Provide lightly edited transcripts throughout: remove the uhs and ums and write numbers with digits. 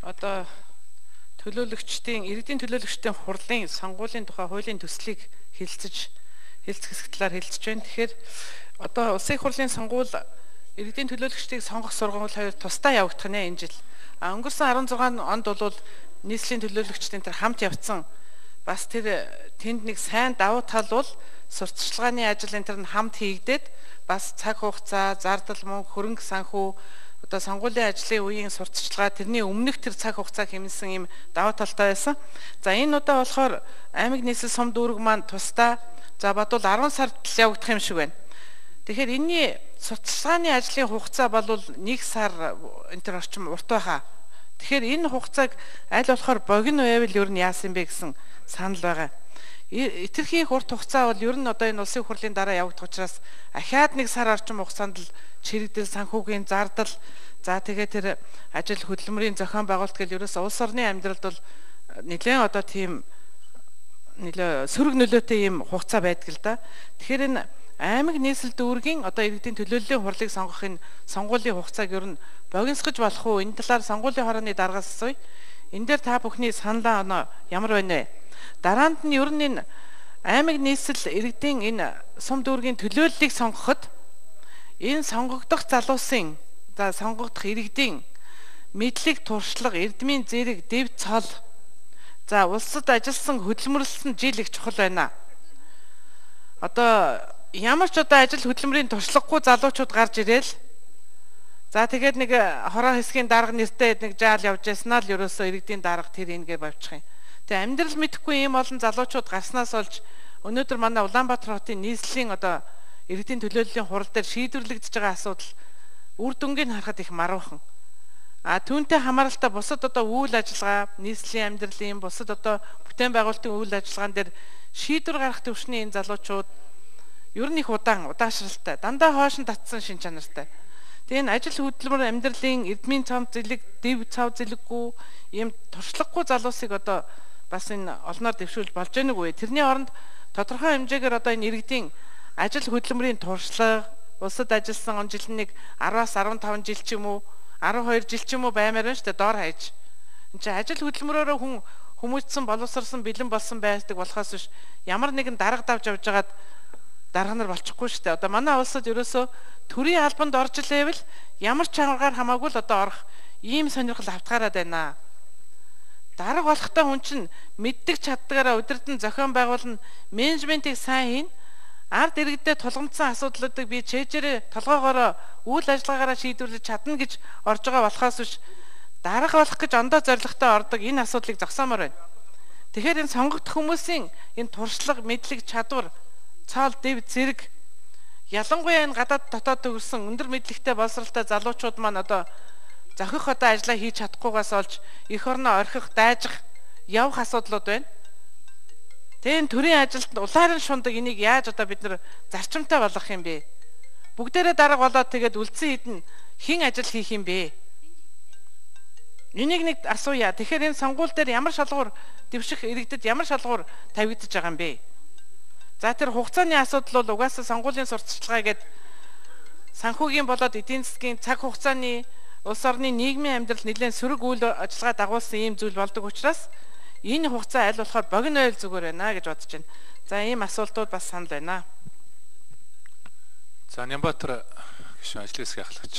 одоо төлөөлөгчдийн иргэдийн төлөөлөгчдийн хурлын сонгуулийн тухай хуулийн төслийг хэлцэх хэсэг талаар хэлцэж байна. Тэгэхээр одоо улсын их хурлын сонгуул иргэдийн төлөөлөгчдийг сонгох сургууль хоёр тусдаа явагдах нэ энэ жил. Өнгөрсөн 16 онд бол нийслэлийн төлөөлөгчдийн тэр хамт явцсан бас тэр тэнд нэг сайн давуу тал бол сурталчилгааны ажил энэ төр хамт хийгдээд бас цаг хугацаа, зардал мөнгө, хөрөнгө санхүү одоо сонгуулийн ажлын үеийн сурталчилгаа тэрний өмнөх тэр цаг хугацаа хэмнэсэн юм давуу талтай байсан. За энэ удаа болохоор аймаг нийслэл сум дүүрэг маань тусдаа за бодвол 10 сард л явагдах юм шиг байна. Тэгэхээр энэний сурталчилгааны ажлын хугацаа бол 1 сар энэ төр орчим урт байхаа. Тэгэхээр энэ хугацааг аль болохоор богино байвал ер нь яасан бэ гэсэн санал байгаа. Итерхий их урт хугацаа бол ер нь одоо энэ улсын хурлын дараа явагдах учраас ахаад 1 сар орчим хугацаанд л чирэгдэл санхүүгийн зардал за тэгээ тэр ажил хөдөлмөрийн зохион байгуулалт гэл ерөөс улс орны амьдралд бол нэлээд одоо тийм нэлээд сөрөг нөлөөтэй юм хугацаа байдаг л да. Тэгэхээр энэ аймаг нийслэл дүүргийн одоо иргэдийн төлөөллийн хурлыг сонгох энэ сонгуулийн хугацааг ер нь богиносгож болох уу? Энэ талаар сонгуулийн хорооны даргаас асууя. Энэ дээр та бүхний саналаа оноо ямар байна вэ? Дараанд нь ер нь энэ аймаг нийслэл иргэдийн энэ сум дүүргийн төлөөллийг сонгоход энэ сонгогдох залуусын за сонгогдох иргэдийн мэдлэг туршлага, эрдмийн зэрэг, дэв цол за улсад ажилласан хөдөлмөрлсөн жил их чухал байна. Одоо ямар ч одоо ажил хөдөлмөрийн туршлагагүй залуучууд гарч ирээл за тэгээд нэг хороо хэсгийн дарга нэртэй нэг жаал явж яснаа л ерөөсөө иргэдийн дарга тэр ингээ бавчих юм. Тэгээ амьдрал мэдэхгүй ийм олон залуучууд гарснаас олж өнөөдөр манай Улаанбаатар хотын нийслэлийн одоо иргэдийн төлөөллийн хурал дээр шийдвэрлэгдэж байгаа асуудал үр дүнгийг харахад их маруухан. Түүнтэй хамааралтай бусад одоо үйл ажиллагаа, нийслэлийн амьдралын бусад одоо бүтээн байгуулалтын үйл ажиллагаан дээр шийдвэр гаргах төвшний энэ залуучууд ер нь их удаашралтай, дандаа хоош нь татсан шин чанартай. Тэгээ энэ ажил хөдөлмөр амьдралын эрдмийн цав зэлэг, дэв цав зэлэггүй ийм туршлагагүй залуусыг одоо бас энэ олноор дэвшүүлж болж байгааг үе. Тэрний оронд тодорхой хэмжээгээр одоо энэ иргэдийн ажил хөдөлмөрийн туршлага, улсад ажилласан он жил нэг 10-аас 15 жил ч юм уу, 12 жил ч юм уу баймаар байна шүү дээ доор хаяж. Энд чинь ажил хөдөлмөрөөрөө хүн хүмүүжсэн, боловсрсан, бэлэн болсон байдаг болохоос биш ямар нэгэн дарга давж явж байгаад дарга нар болчихгүй шүү дээ. Одоо манай улсад ерөөсөө төрийн албанд орж илээвэл ямар ч чанаргаар хамаагүй л одоо орох ийм сонирхол автгаараад байна. Дарга болохтой хүн чинь мэддэг чаддгаараа удирдан зохион байгуулна, менежментийг сайн хийн, ард иргэдэд тулгамдсан асуудлуудыг би чэйжээрээ толгоогоороо үйл ажиллагаараа шийдвэрлэж чадна гэж орж байгаа болохоос биш дарга болох гэж ондоо зоригтой ордог энэ асуудлыг зогсоомоор байна. Тэгэхээр энэ сонгогдох хүмүүсийн энэ туршлага, мэдлэг, чадвар, цаал, дэв, зэрэг ялангуяа энэ гадаад дотоод төгссөн өндөр мэдлэгтэй боловсралтай залуучууд маань одоо зохих одоо ажиллаа хийж чадахгүйгаас олж эх орноо орхих, дайжих, явах асуудлууд байна. Тэгээ төрийн ажилд улаарын шундаг энийг яаж одоо бид нар зарчимтай болгох юм бэ? Бүгдээрээ дарга болоод тэгээд үлдсэн хэдэн хэн ажил хийх юм бэ? Энийг нэг асууя. Тэгэхээр энэ сонгуул дээр ямар шалгуур дэвших иргэдэд ямар шалгуур тавигдаж байгаа юм бэ? За тэр хугацааны асуудал бол угаасаа сонгуулийн сурталчилгаа гэдэг санхүүгийн болоод эдийн засгийн цаг хугацааны улс орны нийгмийн амьдрал нэлээд сөрөг үйл ажиллагаа дагуулсан ийм зүйл болдог учраас энэ хугацаа аль болохоор богино ойл зүгээр байна гэж бодож байна. За ийм асуултууд бас санал байна. За Нямбатар гишүүн ажлын хэсгийн ахлагч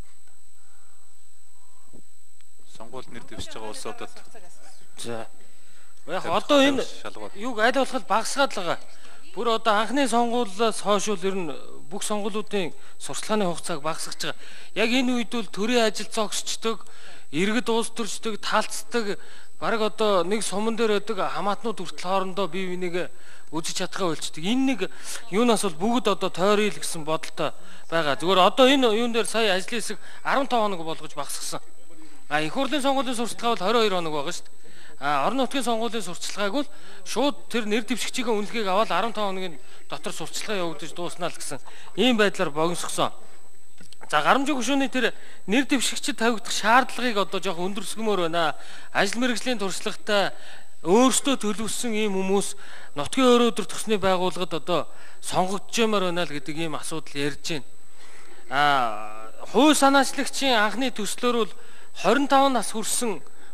сонгуульд нэр дэвшиж байгаа улсуудад за яг одоо энэ юуг аль болох багасгаад л байгаа. Бүр одоо анхны сонгуулиас хойш л ер нь бүх сонгуулиудын сурчлагын хугацааг багасгаж байгаа. Яг энэ үед бол төрийн ажил зогсчдөг, иргэд улс төрчдөг, талцдаг бараг одоо нэг суман дээр байдаг хамаатнууд хүртэл хоорондоо бие биенийг үзэж чадхаа болчдөг. Энэ нэг юунаас бол бүгд одоо тойръя л гэсэн бодолтой байгаа. Зүгээр одоо энэ юун дээр сая ажлын хэсэг 15 хоног болгож багасгасан. Их хурлын сонгуулийн сурталчилгаа бол 22 хоног байгаа шүү дээ. Орон нутгийн сонгуулийн сурталчилгааг бол шууд тэр нэр дэвшигчийн үнэлгээг аваад 15 хоногийн дотор сурталчилгаа явагдаж дууснаа л гэсэн ийм байдлаар богиносгосон. За гарамжийн гишүүний тэр нэр дэвшигчид тавигдах шаардлагыг одоо жоох өндөрсгмөр байна. Ажил мэргэжлийн туршлагатай өөрсдөө төлөвлөсөн ийм хүмүүс нутгийн өөрөө өдөр төгсний байгууллагад одоо сонгогдчихмаар байна л гэдэг ийм асуудал ярьж байна. Хувь санаачлагчийн анхны төслөөр бол 25 нас хүрсэн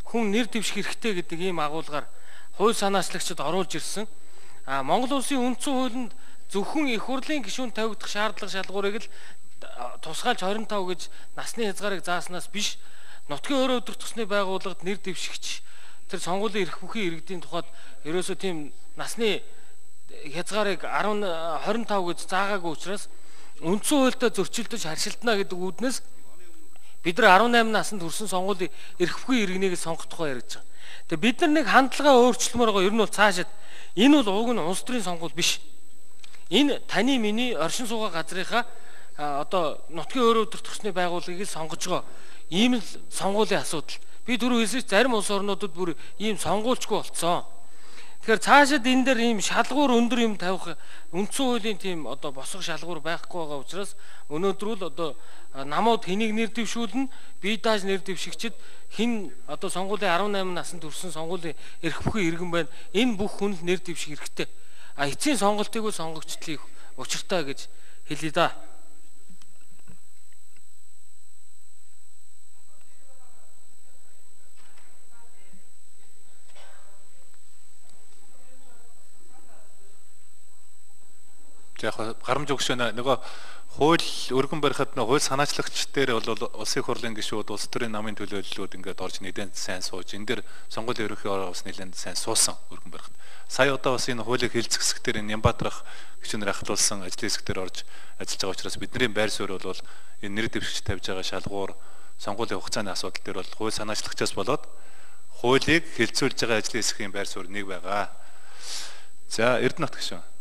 хүн нэр дэвших хэрэгтэй гэдэг ийм агуулгаар хууль санаачлагчид оруулж ирсэн. Монгол улсын үндсэн хуулинд зөвхөн их хурлын гишүүн тавигдах шаардлага шалгуурыг л тусгайлж 25 гэж насны хязгаарыг зааснаас биш, нутгийн өөрөө өдөр тусны байгууллагад нэр дэвшигч тэр сонгуулийн эрх бүхий иргэдийн тухайд ерөөсөө тийм насны хязгаарыг 25 гэж заагаагүй учраас үндсэн хуультай зөрчилдөж харшилтна гэдэг үүднээс бид нар 18 наснд хүрсэн сонгуулийн эрх бүхий иргэнийг сонгох тухай ярьж байгаа. Тэгээ бид нар нэг хандлагаа өөрчлөмөр байгаа. Ер нь бол цаашаад энэ бол уг нь улс төрийн сонгуул биш. Энэ таны миний оршин суугаа газрынхаа одоо нутгийн өөрөө өдөр тусны байгууллагыг сонгож байгаа ийм л сонгуулийн асуудал. Би түрүү хэлсэн зарим улс орнуудад бүр ийм сонгуульчгүй болцсон. Тэгэхээр цаашаад энэ дээр ийм шалгуур өндөр юм тавих үндсэн хуулийн тийм одоо босго шалгуур байхгүй байгаа учраас өнөөдөр л одоо намууд хэнийг нэр дэвшүүлнэ, бие дааж нэр дэвшигчид хин одоо сонгуулийн 18 наснд хүрсэн сонгуулийн эрх бүхий иргэн байна. Энэ бүх хүнд нэр дэвших хэрэгтэй. Эцсийн сонголтыг үл сонгогчдлыг учиртай гэж хэлье да. Яг гарамж өгшөнө нөгөө хууль өргөн барихад нөгөө хууль санаачлагч дээр бол улсын хурлын гишүүд улс төрийн намын төлөөллүүд ингээд орж нэгэн сайн сууж энэ дээр сонгуулийн ерөнхий бас нэгэн сайн суусан өргөн барихад. Сая одоо бас энэ хуулийн хэлцэх хэсгээр энэ Нямбатрах гишүүнээр ахлуулсан ажлын хэсгээр орж ажиллаж байгаа учраас бидний байр суурь бол энэ нэр дэвшигч тавьж байгаа шалгуур сонгуулийн хугацааны асуудал дээр бол хууль санаачлагчаас болоод хуулийг хэлцүүлж байгаа ажлын хэсгийн байр суурь нэг байгаа. За Эрдэнэт гишүүн.